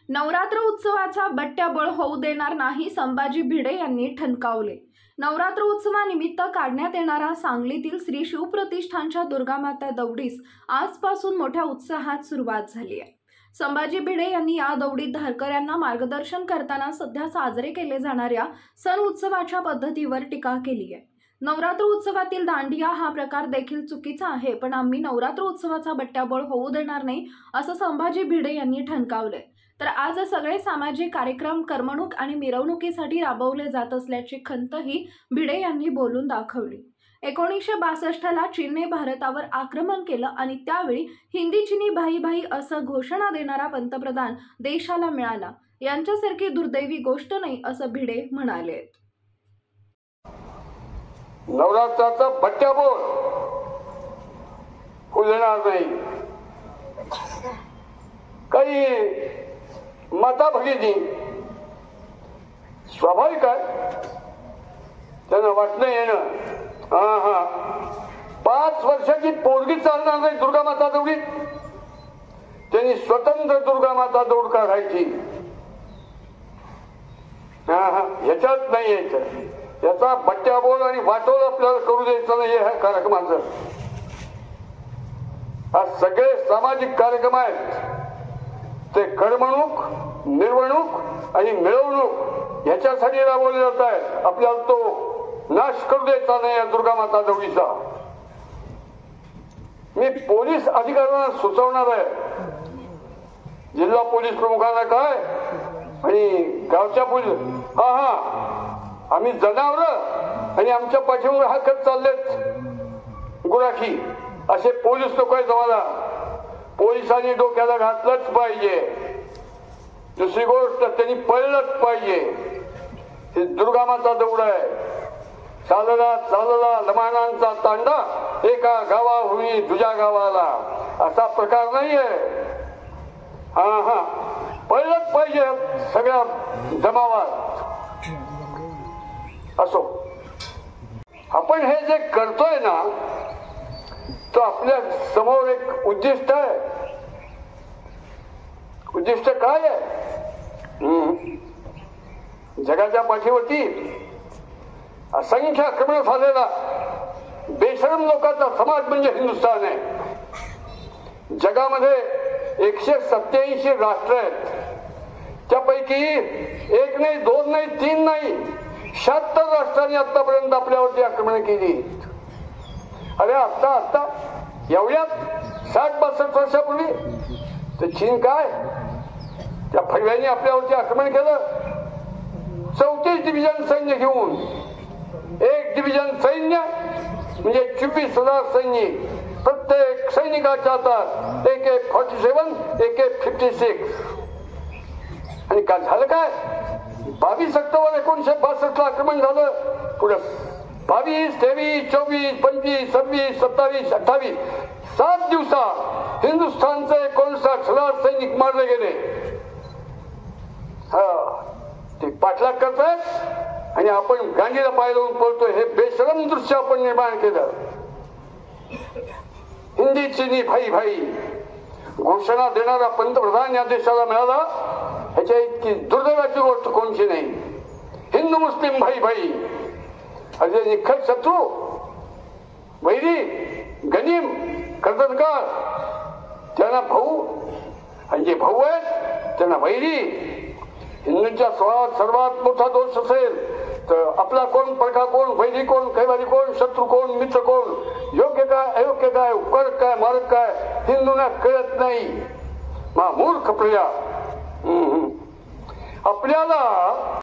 नवरात्र उत्सवाचा बट्ट्याबोळ होऊ देणार नाही, संभाजी भिडे यांनी ठणकावले। नवरात्र उत्सवानिमित्त काढण्यात येणारा सांगलीतील श्री शिवप्रतिष्ठानच्या दुर्गामाता दौडीस आजपासून मोठ्या उत्साहात सुरुवात झाली आहे। संभाजी भिडे यांनी या दौडीत धारकऱ्यांना मार्गदर्शन करताना सध्या साजरे केले जाणाऱ्या सण उत्सवाच्या पद्धतीवर टीका केली आहे। नवरात्र उत्सवातील दांडिया हा प्रकार देखील चुकीचा आहे, पण आम्ही नवरात्र उत्सवाचा बट्ट्याबोळ होऊ देणार नाही, असं संभाजी भिडे यांनी ठणकावले। तर आज सगळे सामाजिक कार्यक्रम करमणूक आणि मिरवणुकीसाठी राबवले जात असल्याची खंतही भिडे यांनी बोलून दाखवली। 1962 ला चीनने भारतावर आक्रमण केलं आणि त्यावेळी हिंदी चीनी भाई भाई असं घोषणा देणारा पंतप्रधान देशाला मिळाला, यांच्यासारखी दुर्दैवी गोष्ट नाही, असं भिडे म्हणाले। नवरात्राचा बट्ट्याबोळ होऊ देणार नाही। काही माता भगिनी स्वाभाविक आहे, त्यांना वाटणं येणं 5 वर्षाची पोरगी चालणार नाही दुर्गा माता दौडीत, त्यांनी स्वतंत्र दुर्गा माता दौड काढायची। ह्याच्यात नाही यायचं, याचा बट्ट्याबोळ आणि वाटोळ आपल्याला करू द्यायचं नाही। ह्या कार्यक्रमाचं आज सगळे सामाजिक कार्यक्रम आहेत, ते करमणूक, मिरवणूक आणि मिळवणूक ह्याच्यासाठी राबवले जात आहेत। आपल्याला तो नाश करू द्यायचा नाही या दुर्गा माता दौडीचा। मी पोलीस अधिकाऱ्यांना सुचवणार आहे, जिल्हा पोलीस प्रमुखांना काय आणि गावच्या पोलीस आम्ही जनावर आणि आमच्या पाठीवर हाकत चाललेत गुराखी, असे पोलीस लोक आहेत। आम्हाला पोलिसांनी डोक्याला घातलंच पाहिजे। दुसरी गोष्ट, त्यांनी पळलंच पाहिजे। ही दुर्गा माता दौड आहे, चालला चालला लमानांचा तांडा एका गावाहुनी दुसऱ्या गावाला, असा प्रकार नाहीये। पळलंच पाहिजे सगळ्या जमावात। असो, आपण हे जे करतोय ना, तो आपल्या समोर एक उद्दिष्ट आहे। उद्दिष्ट काय आहे? जगाच्या पाठीवरती असंख्य आक्रमण झालेला बेशरम लोकांचा समाज म्हणजे हिंदुस्थान आहे। जगामध्ये 187 राष्ट्र आहेत, त्यापैकी 1 नाही, 2 नाही, 3 नाही, 76 राष्ट्रांनी आतापर्यंत आपल्यावरती आक्रमण केली। अरे आता एवढ्यात 60-62 वर्षापूर्वी तर चीन काय, त्या फडव्यांनी आपल्यावरती आक्रमण केलं। 34 डिव्हिजन सैन्य घेऊन, 1 डिव्हिजन सैन्य म्हणजे 24,000 सैनिक, प्रत्येक सैनिकाच्या हातात AK-47, AK-56। आणि काय झालं? काय 22 ऑक्टोबर 1962 ला आक्रमण झालं। पुढे 22, 23, 24, 25, 26, 27, 28 7 दिवसात हिंदुस्थानचे 59,000 सैनिक मारले गेले। ते पाठलाग करतात आणि आपण गांडीला पाय लावून पळतोय। हे बेशरम दृश्य आपण निर्माण केलं। हिंदी चीनी भाई भाई घोषणा देणारा पंतप्रधान या देशाला मिळाला, ह्याच्या इतकी दुर्दैवाची गोष्ट कोणची नाही। हिंदू मुस्लिम भाई भाई असे निखळ शत्रू, वैरी, गनीम, कर्तनकार, त्यांना भाऊ, आणि जे भाऊ आहेत त्यांना वैरी। हिंदूंच्या सर्वात मोठा दोष असेल तर आपला कोण, परका कोण, वैरी कोण, कैवारी कोण, शत्रू कोण, मित्र कोण, योग्य काय, अयोग्य काय, उपकारक काय, मारक काय, हिंदूंना कळत नाही। मूर्ख प्रजा आपल्याला